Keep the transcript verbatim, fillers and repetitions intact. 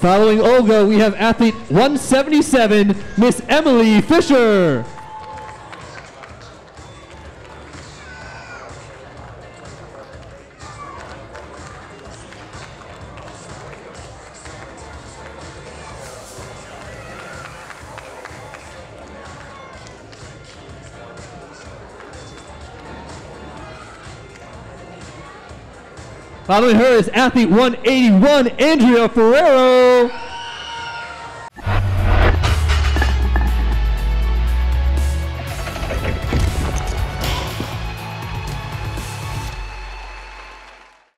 Following Olga, we have athlete one seventy-seven, Miss Emelie Fischer. Following her is athlete one eighty-one, Andrea Ferrero.